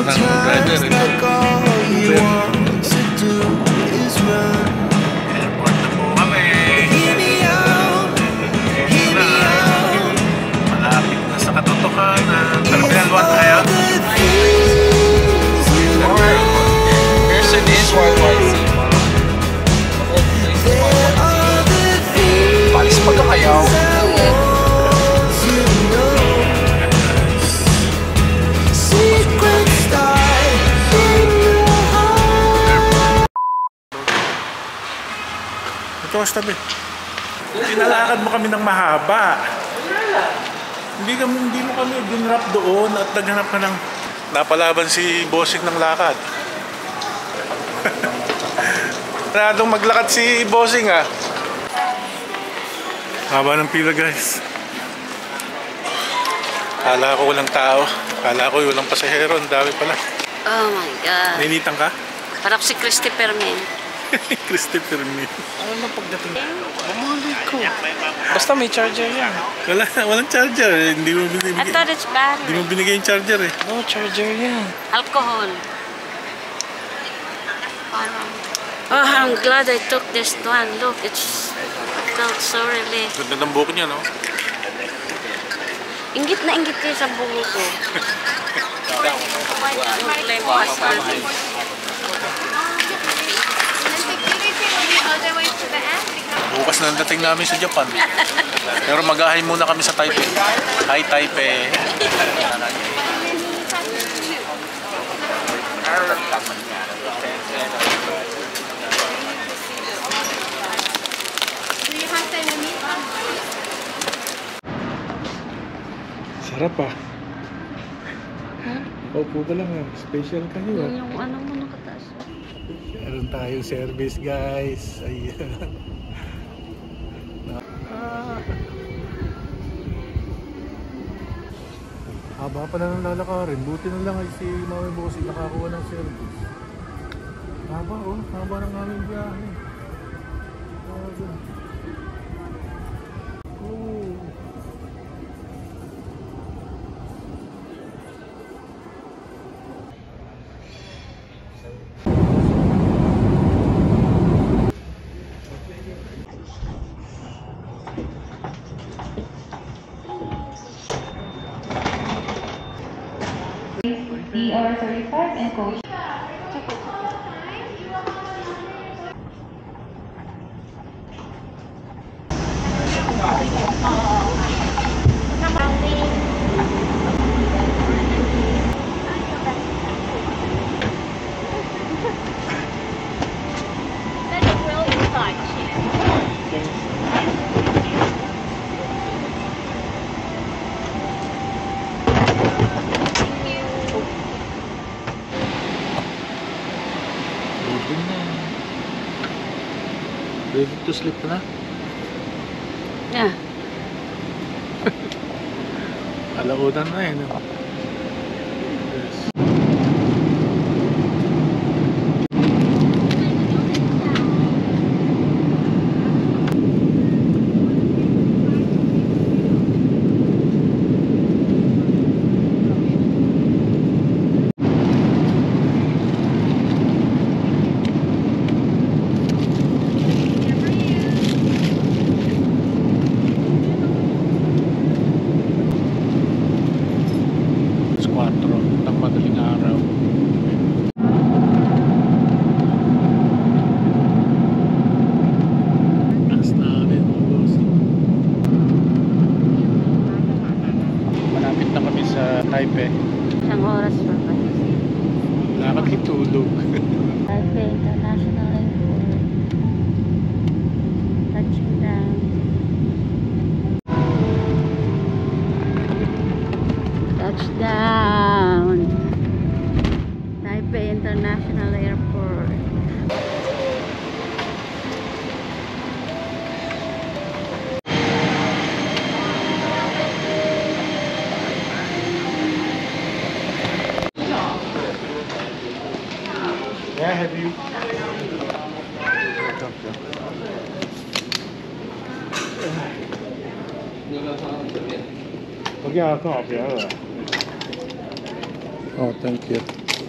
ng driver. Airport na po kami. Malapit na sa katotohanan. Terminal 1 tayo. Pearson is YYC. Palis pagkakayaw. Ito ang tabi. Pinalakad mo kami ng mahaba. Hindi mo kami dinrap doon at naghanap ka ng napalaban si Bossing ng lakad. Maradong maglakad si Bossing ah. Haba ng pila guys. Kala ko walang tao. Kala ko walang pasahero. Ang dami pala. Oh my God. Nainitan ka? Parang si Christopher Min. Christopher Min. Ano na pagdating? Bumalik ko. Basta may charger yan. Walang charger. Hindi mo binigay. I thought it's battery. Hindi mo binigay yung charger eh. No charger yan. Alcohol. Oh, I'm glad I took this one. Look, it's felt so relief. Ganda ng buhok niya, no? Ingit na ingit kayo sa buho ko. Bukas na dating namin sa Japan. Pero mag-ahay muna kami sa Taipei. Hi Taipei. Sarap ah. Opo ba lang ah. Special kayo ah. Yung ano mo nakataas. Meron tayong service guys. Ayan. Haba pa na ng lalakarin. Buti na lang ay si Mami Bossing nakakuha ng service. Haba oh. Haba ng aming biyahe. Oh. ER35 and coach. Ready to sleep na? Yeah. Alaunan na eh. No? Yes. Ng madaling araw. Taas na rin mga boss. Malapit na kami sa Taipei. Isang oras pa ba? Wala kami tulog. Taipei International Airport. Touching down. Touchdown! Taipei International Airport. Yeah, have you? Okay, I'll come up here. Oh, thank you.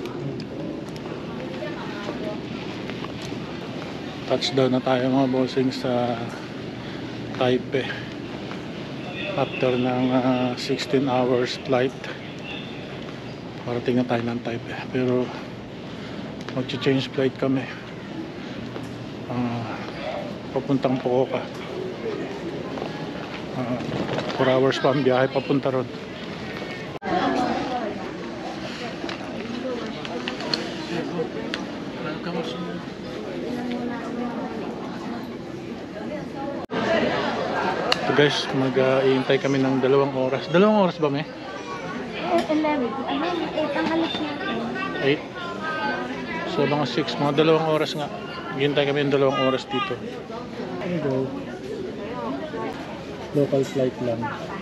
Touchdown na tayo mga bossing sa Taipei after ng 16 hours flight. Parating na tayo ng Taipei, pero mag-change flight kami papuntang Fukuoka. 4 hours pa ang biyahe papunta ron. So guys, mag-iintay kami ng 2 oras. 2 oras ba, me? 11. 8 ang alis natin. 8? So mga 6, mga 2 oras nga. Hintay kami ng 2 oras dito. There you go. Local flight lang.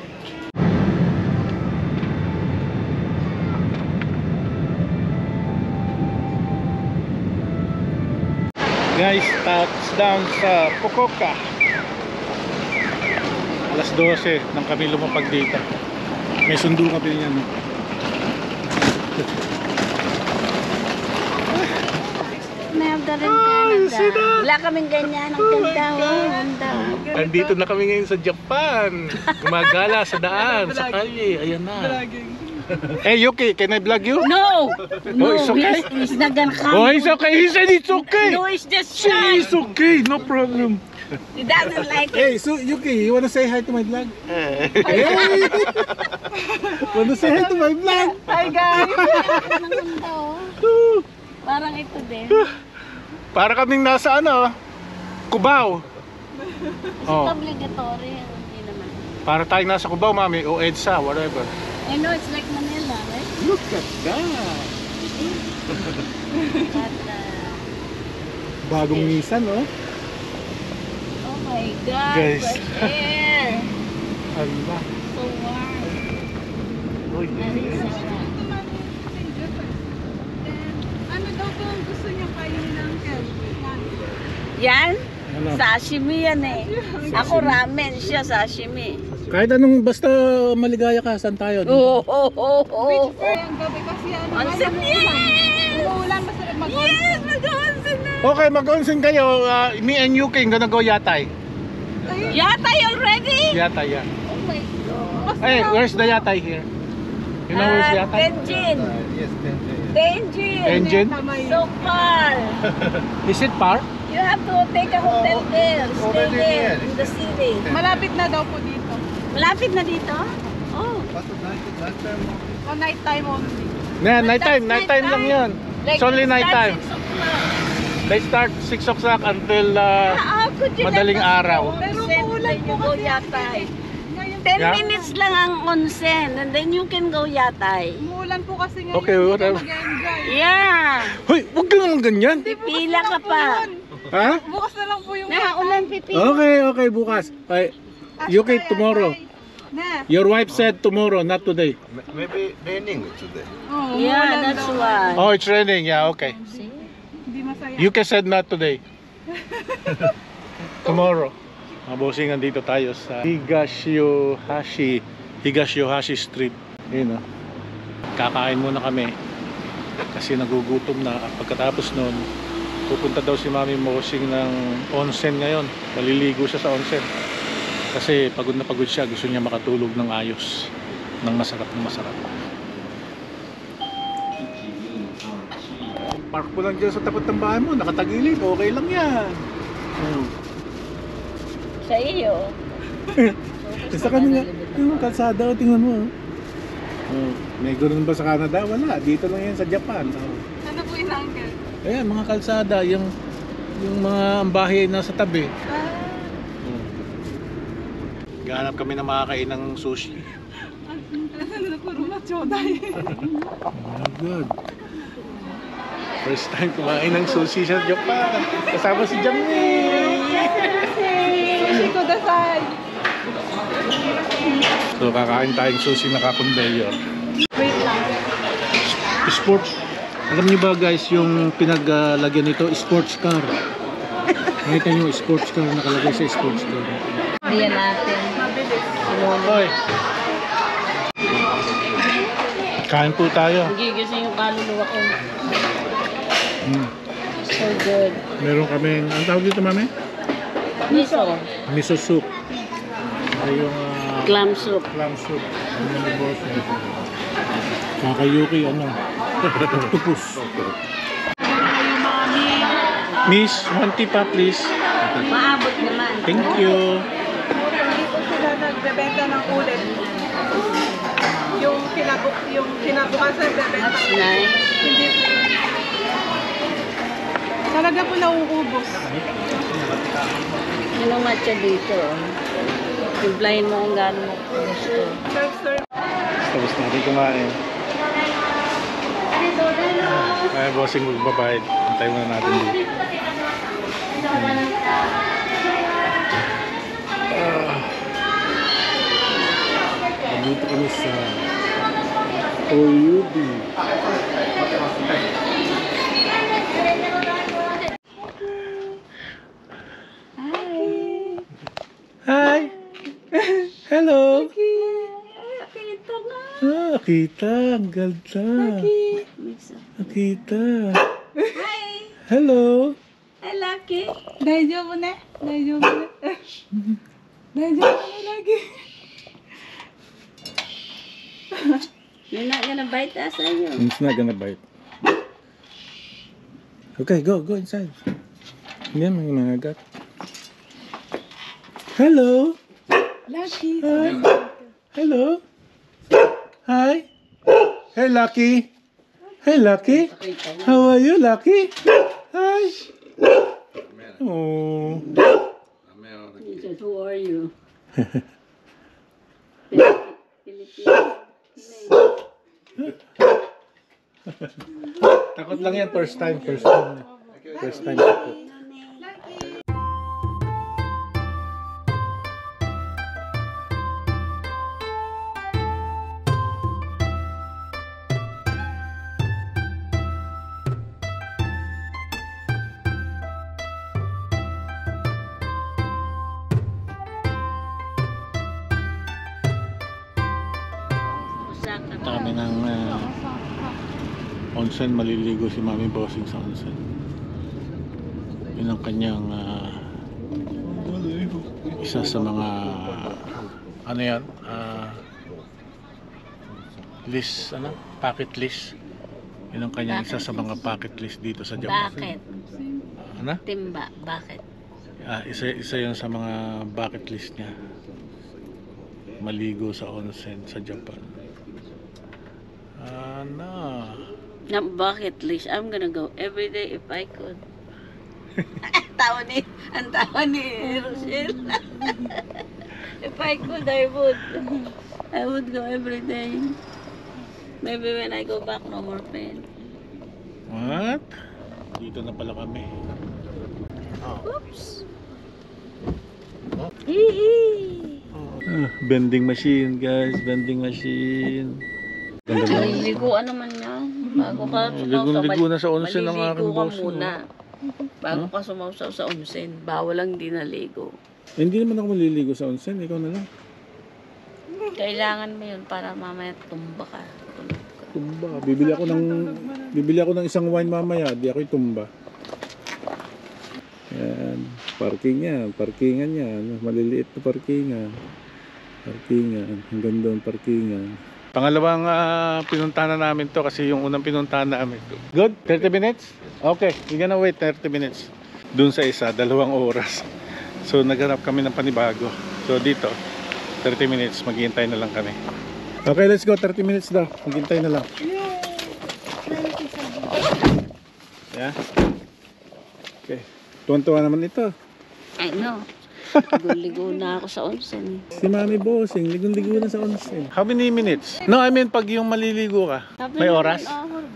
Guys, touchdown sa Fukuoka. Alas 12 nang kami lumapag dito. May sundo kami niyan. Mayabda rin Canada. Wala kaming ganyan. Ang ganda. Ganda. Andito na kami ngayon sa Japan. Gumagala sa daan, sa kalye. Ayan na. Hey Yuki, can I vlog you? No! No, it's okay? he's not gonna come. Oh, it's okay. He said it's okay. No, it's just See, shy. it's okay. No problem. He doesn't like it. Hey, so Yuki, you wanna say hi to my vlog? Hey! Wanna say hi to my vlog? Hi guys! Ang ganda oh. Parang ito din. Para kaming nasa ano, Cubao. Oh, Obligatory. Hindi naman. para tayong nasa Cubao, mami, o EDSA, whatever. I know it's like Manila, right? Look at that. But, Bagong Nissan, oh. oh my God, Guys. fresh air. Allah. So warm. Uy. Very sarap. Ano daw po ang gusto niya kainin ng Kel? Yan? Ano? Sashimi yan eh. Ako ramen, siya sashimi. Kahit anong basta maligaya ka, saan tayo? Oh, oh, oh, oh. Ang gabi kasi ano, Onsen, yes! umuulan masarap mag-onsen. Yes, mag-onsen na. Okay, mag-onsen kayo. Me and Yuki gonna go Yatay. Yatay already? Yatay, yeah. Oh my God. Hey, where's the Yatay here? You know where's Yatay? Tenjin. Yes, Tenjin. Engine? So far. Is it far? You have to take a hotel there. Stay there in the city. Malapit na daw po dito. Malapit na dito? Oh. O night time only. Yeah, nighttime. Nighttime lang yun. Like, It's only it starts nighttime. 6 o'clock. They start 6 o'clock until How could you madaling let us araw. go? Pero Onsen, umuulan then po you go kasi. Yatay. Ngayon, 10 Yeah? minutes lang ang onsen and then you can go Yatay. umuulan po kasi ngayon. Okay, hindi whatever. ka mag-enjoy. Yeah. Hoy, huwag ka naman ganyan. Pipila ka pa. Ha? Bukas na lang po yung Naulan pipila. Okay, okay, bukas. Okay. Yuki, tomorrow. Na. Your wife said tomorrow, not today. Maybe raining today. Oh, Yeah, umuulan that's daw. why. Oh, it's raining. Yeah, okay. Hindi masaya. Yuki said not today. Tomorrow. Mabusingan dito tayo sa Higashiyohashi Street. Yun, oh. Kakain muna kami kasi nagugutom na. Pagkatapos nun, pupunta daw si Mami Mosing ng onsen ngayon. Maliligo siya sa onsen kasi pagod na pagod siya. Gusto niya makatulog ng ayos, ng masarap na masarap. Park mo lang dyan sa tapat ng bahay mo, nakatagilid, okay lang yan. Sa iyo. Sa kanila, yung kalsada, tingnan mo. May ganoon ba sa Canada? Wala, dito lang yan sa Japan. Ano po yung uncle? Ayan, mga kalsada, yung mga bahay na sa tabi. Gahanap kami na makakain ng sushi. Ano na puro machoday. Oh my God. First time kumain ng sushi sa Japan. Kasama si Jamie. Sushi ko dasay. So kakain tayong sushi na kakonveyor. Wait lang. Sports. Alam niyo ba guys, yung pinaglagyan nito, sports car. Nakita niyo, sports car, nakalagay sa sports car. Ayan natin. Hoy. Kain po tayo. Nagigising yung kaluluwa ko. So good. Meron kaming, ang tawag dito, mami? Miso. Miso soup. Ay yung Clam soup. clam soup. Ano na boss? Kakayuki, ano? Octopus. Miss, 1 tip pa, please. Maabot naman. Thank you. Dito sila nagbebenta ng ulit. Yung kinabukasan bebenta. That's nice. Hindi po. Talaga po nauubos. Anong matcha dito? Timplahin mo kung gaano mo gusto. Self-serve. Tapos natin kumain. Ay, bossing magbabayad. Antay muna natin dito. Dito kami sa OUD. Hi! Hello! Kita nga. Ah, kita. Ang ganda. Nakita. Hi! Hello. Hi, Lucky. Daijoubu ne. Daijoubu ne. Daijoubu ne lagi. You're not gonna bite us, are you? It's not gonna bite. Okay, go inside. Hindi may mga gat. Hello. Lucky. Hi. Hello. Hi. Hey, Lucky. Hey, Lucky. How are you, Lucky? Hi. Oh. He says, who are you? Takot lang yan, first time. First time takot. Kami ng onsen, maliligo si Mami Bossing sa onsen. Yun ang kanyang isa sa mga ano yan, list, packet list. Yun ang kanyang isa sa mga bucket list dito sa Japan. Bakit? Ano? Timba, bakit? Isa yun sa mga bucket list niya. Maligo sa onsen sa Japan. Na bucket list. I'm gonna go every day if I could. Ang tawa ni Rochelle. If I could, I would go every day. Maybe when I go back, no more pain. What? Dito na pala kami. Oops. Hee. Vending machine, guys. Vending machine. Maliliguan naman yan. Bago ka Ligo na sa onsen ng aking maliligo ka boss. muna. Bago ka sumausaw sa onsen. Bawal lang di naligo. Hindi naman ako maliligo sa onsen. Ikaw na lang. Kailangan mo yun para mamaya tumba ka. Tulog ka. Tumba. Bibili ako ng isang wine mamaya. Di ako'y tumba. Yan. Parking yan. Parkingan yan. Maliliit na parkingan. Parkingan. Hanggang doon parkingan. Pangalawang pinuntahan na namin to kasi yung unang pinuntahan namin to. Good? 30 minutes? Okay. We're gonna wait 30 minutes. Doon sa isa, 2 oras. So naghanap kami ng panibago. So dito, 30 minutes. Maghihintay na lang kami. Okay, let's go. 30 minutes daw. Maghihintay na lang. Yeah? Okay. Tuwan-tuwa naman ito. I know. Ligo na ako sa onsen. Si Mami Bossing, ligon-ligo na sa onsen. How many minutes? No, I mean pag yung maliligo ka. May oras?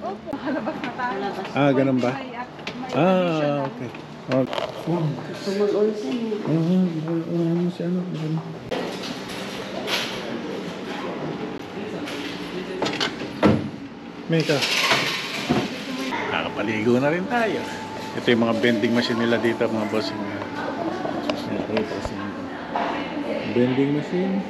Ganun ba? Okay. Gusto mag-onsen. Si ano? Mika. Nakapaligo na rin tayo. Ito yung mga vending machine nila dito, mga bossing. Vending machine.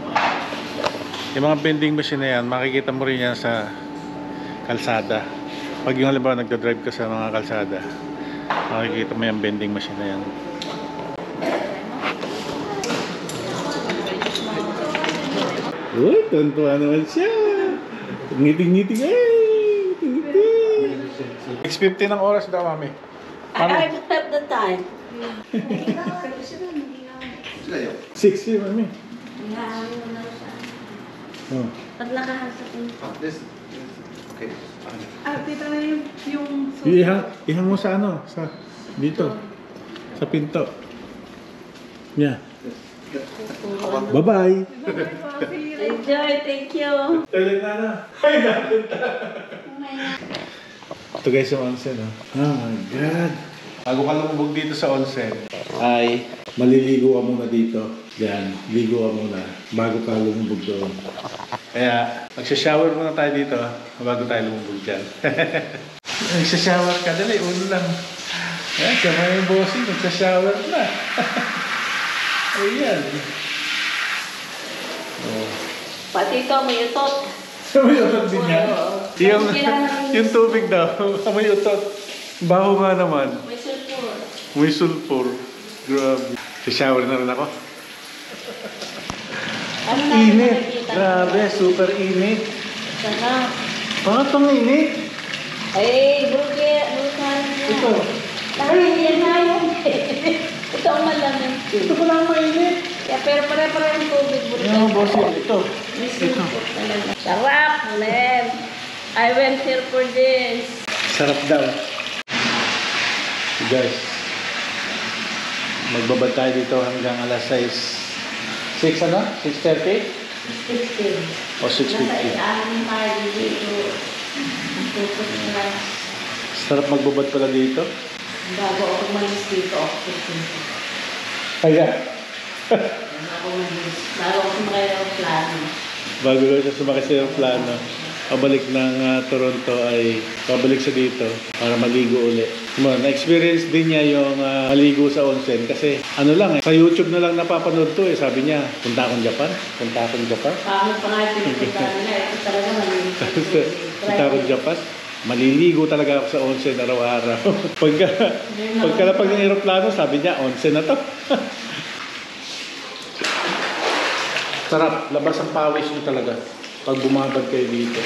Yung mga vending machine na yan, makikita mo rin yan sa kalsada. Pag yung halimbawa nagdadrive ka sa mga kalsada, makikita mo yung vending machine na yan. Uy, tuntua naman siya. Ngiting-ngiting. Ay, ngiting-ngiting. 6:50 ng oras daw, mami. I don't have the time. 6 yun, mami. Hinahango mo na siya. Oh. Paglakahan sa pinto. Okay. Ah, tita na yung Ihang mo sa ano? Sa, dito. Sa pinto. Yeah. Bye-bye. Enjoy, thank you. Tayo na. Ay, napunta. Ito guys yung onsen, oh. Oh my God. Bago ka lumubog dito sa onsen, ay maliligo ka muna dito. Yan, ligo ka muna bago ka lumubog doon. Kaya, magsha-shower muna tayo dito bago tayo lumubog dyan. Magsha-shower ka, dali, ulo lang. Yan, sama yung bossing, magsha-shower na. Ayan. Oh. Pati ito, may utot. May utot din yan. Yung tubig daw, may utot. Baho nga naman. May sulfur. May sulfur. Grabe. Sa-shower na rin ako. Ano na Init. nakikita? Grabe, super init. Sarap. Bakit itong init? Ay, bulgar yan. Ito. Dahil yan na yan. Ito ang malamig. Ito pala ang mainit. Kaya pero pare-pare ang tubig. Yung boss yun, ito. May sulfur talaga. Sarap, man. I went here for this. Sarap daw. Guys, magbabad tayo dito hanggang alas 6. 6 ano? 6:30? 16. O 6:50? Nasa tayo dito. Ang tutos nila. Sarap magbabad pala dito. Bago ako malis dito, ako Kaya, bago ako sumakay ng plano. bago lang siya sumakay sa yung plano, pabalik ng Toronto ay pabalik siya dito para maligo uli. Na-experience din niya yung maligo sa onsen kasi ano lang sa YouTube na lang napapanood to sabi niya, punta akong Japan. Pangit pa nga yung pinupunta nila, ito talaga malinis. Punta akong Japan. Maliligo talaga ako sa onsen araw-araw. Pagkalapag ng aeroplano, sabi niya, onsen na to. Sarap, labas ang pawis niyo talaga pag bumabad kayo dito.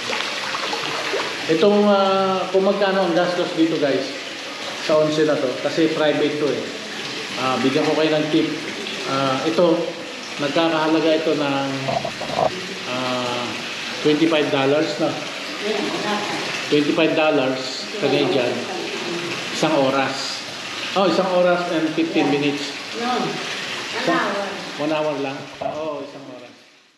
Itong kung magkano ang gastos dito guys sa onsen na to, kasi private to eh. Bigyan ko kayo ng tip. Ito, nagkakahalaga ito ng $25 na. $25 Canadian. Isang oras. Oh, isang oras and 15 minutes. No, an hour. 1 hour lang? Oo, isang oras.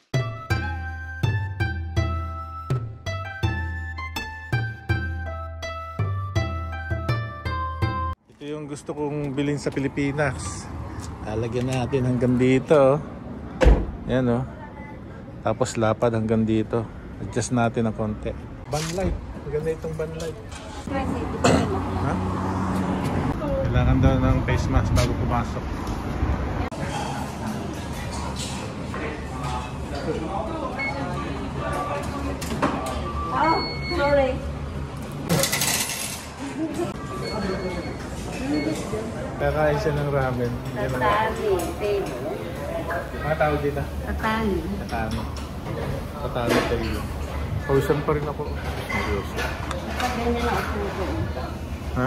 Ito yung gusto kong bilhin sa Pilipinas. Lalagyan natin hanggang dito. Yan o. Tapos lapad hanggang dito. Adjust natin ng konti. Banlight. Maganda itong banlight. Ha? Kailangan daw ng face mask bago pumasok. Oh, sorry. Kakain siya ng ramen. Tatali, baby. Mga tawag dito? Tatali. Tatano. Tatano tayo. Pausan pa rin ako. Seryoso. Ganyan na ako. Ha?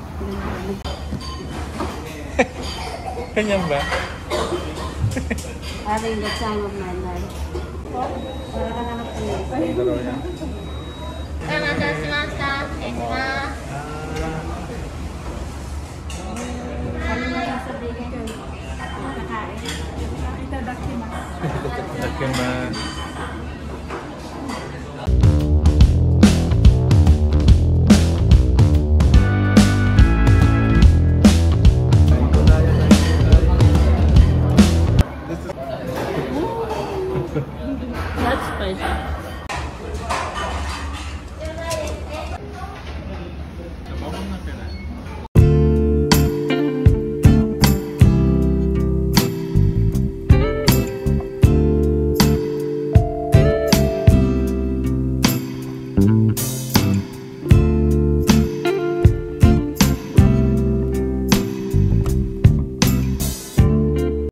Ganyan ba? Having the time of my life. Para ka naman Ang dalawa yan. Ano na yung sabihin ko? Nakakain. Dakimasu. That's spicy.